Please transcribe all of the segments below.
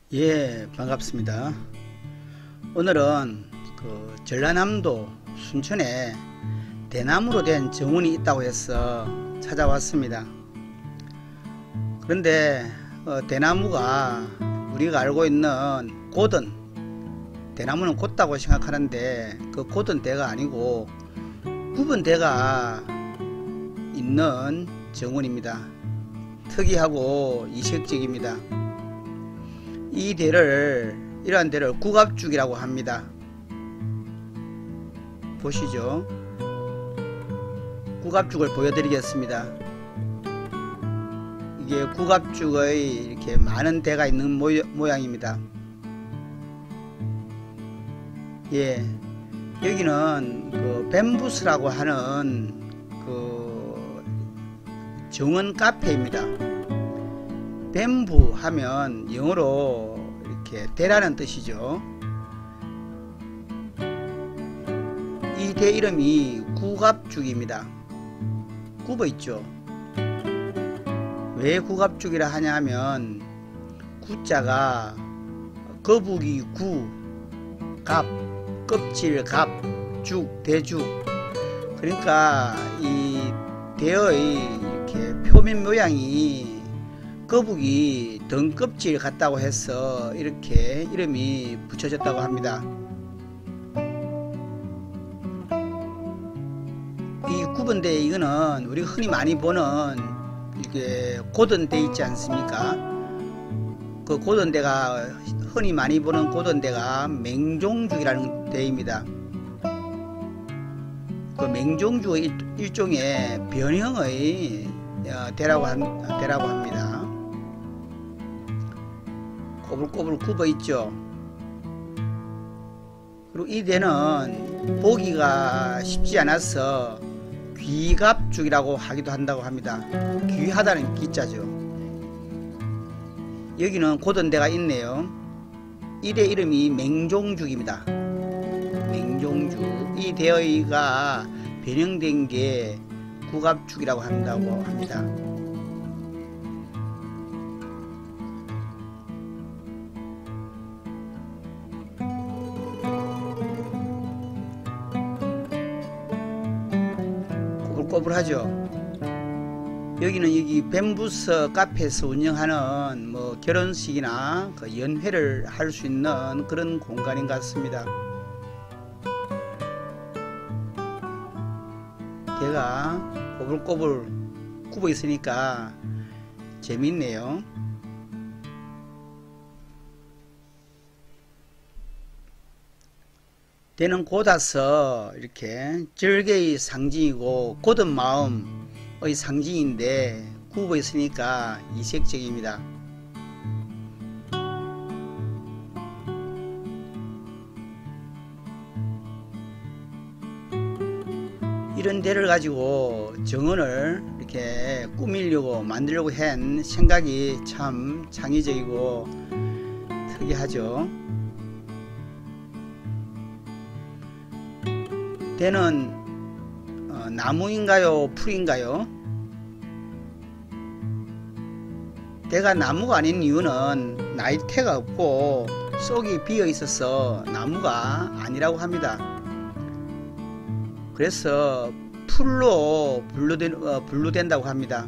예, 반갑습니다. 오늘은 전라남도 순천에 대나무로 된 정원이 있다고 해서 찾아왔습니다. 그런데 대나무가 우리가 알고 있는 고든, 대나무는 곧다고 생각하는데 그 고든 대가 아니고 굽은 대가 있는 정원입니다. 특이하고 이색적입니다. 이러한 대를 국압죽이라고 합니다. 보시죠. 국압죽을 보여드리겠습니다. 이게 국압죽의 이렇게 많은 대가 있는 모양입니다. 예, 여기는 뱀부스라고 하는 정원 카페입니다. 뱀부 하면 영어로 이렇게 대라는 뜻이죠. 이 대 이름이 국압죽입니다. 굽어 있죠. 왜 국압죽이라 하냐면 구자가 거북이 구, 갑, 껍질 갑, 죽, 대죽. 그러니까 이 대의 이렇게 표면 모양이 거북이 등껍질 같다고 해서 이렇게 이름이 붙여졌다고 합니다. 이 굽은대 이거는 우리가 흔히 많이 보는 이게 고든대 있지 않습니까? 그 고든대가 흔히 많이 보는 고든대가 맹종죽이라는 대입니다. 그 맹종죽의 일종의 변형의 대라고 합니다. 꼬불꼬불 굽어 있죠. 그리고 이 대는 보기가 쉽지 않아서 귀갑죽이라고 하기도 한다고 합니다. 귀하다는 기자죠. 여기는 고든대가 있네요. 이 대 이름이 맹종죽입니다. 맹종죽. 이 대의가 변형된 게 국압죽이라고 한다고 합니다. 꼬불꼬불하죠. 여기는 여기 뱀부스 카페에서 운영하는 결혼식이나 연회를 할 수 있는 그런 공간인 것 같습니다. 대가 꼬불꼬불 굽어 있으니까 재밌네요. 대는 곧아서 이렇게 절개의 상징이고 곧은 마음의 상징인데 굽어 있으니까 이색적입니다. 이런 대를 가지고 정원을 이렇게 꾸미려고 만들려고 한 생각이 참 창의적이고 특이하죠. 대는 나무인가요? 풀인가요? 대가 나무가 아닌 이유는 나이테가 없고 속이 비어 있어서 나무가 아니라고 합니다. 그래서 풀로 분류된다고 합니다.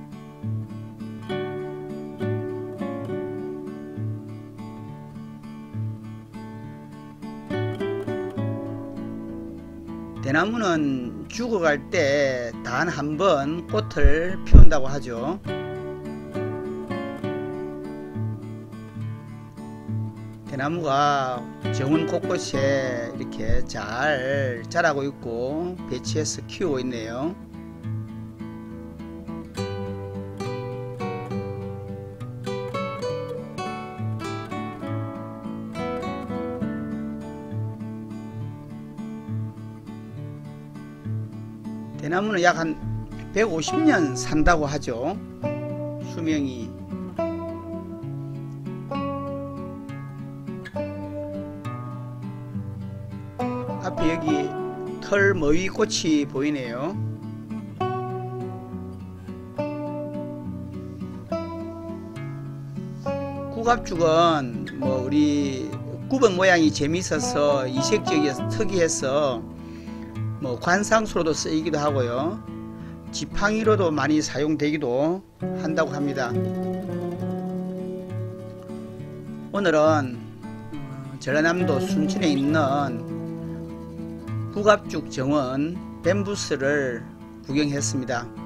대나무는 죽어갈 때 단 한 번 꽃을 피운다고 하죠. 대나무가 정원 곳곳에 이렇게 잘 자라고 있고 배치해서 키우고 있네요. 대나무는 약 한 150년 산다고 하죠. 수명이. 앞에 여기 털머위 꽃이 보이네요. 북압죽은 뭐 우리 구번 모양이 재미있어서 이색적이어서 특이해서 뭐 관상수로도 쓰이기도 하고요. 지팡이로도 많이 사용되기도 한다고 합니다. 오늘은 전라남도 순천에 있는 북압죽 정원 뱀부스를 구경했습니다.